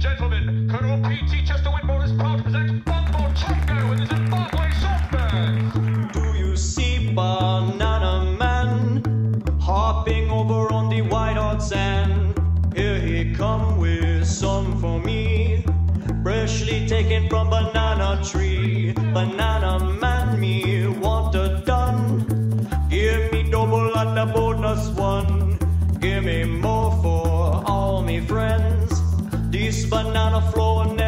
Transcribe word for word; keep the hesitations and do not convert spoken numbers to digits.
gentlemen, Colonel P T Chester Whitmore is proud to present Bongo Chongo in the Zimbabwe soft band. Do you see Banana Man hopping over on the white hot sand? Here he come with some for me, freshly taken from banana tree. Banana Man, me want a done. Give me double at the bonus one. Give me more for all me friends. This banana flow